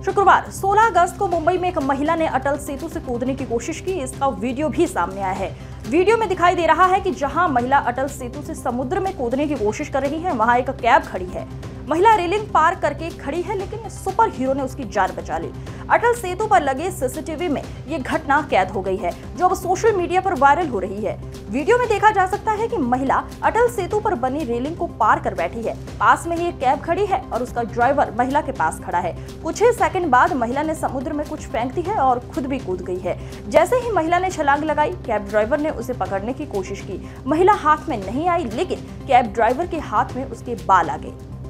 शुक्रवार 16 अगस्त को मुंबई में एक महिला ने अटल सेतु से कूदने की कोशिश की। इसका वीडियो भी सामने आया है। वीडियो में दिखाई दे रहा है कि जहां महिला अटल सेतु से समुद्र में कूदने की कोशिश कर रही है, वहां एक कैब खड़ी है। महिला रेलिंग पार करके खड़ी है, लेकिन सुपर हीरो ने उसकी जान बचा ली। अटल सेतु पर लगे सीसीटीवी में ये घटना कैद हो गई है, जो अब सोशल मीडिया पर वायरल हो रही है। वीडियो में देखा जा सकता है कि महिला अटल सेतु पर बनी रेलिंग को पार कर बैठी है। पास में ही एक कैब खड़ी है और उसका ड्राइवर महिला के पास खड़ा है। कुछ ही सेकंड बाद महिला ने समुद्र में कुछ फेंक दी है और खुद भी कूद गई है। जैसे ही महिला ने छलांग लगाई, कैब ड्राइवर ने उसे पकड़ने की कोशिश की। महिला हाथ में नहीं आई, लेकिन कैब ड्राइवर के हाथ में उसके बाल आ गए।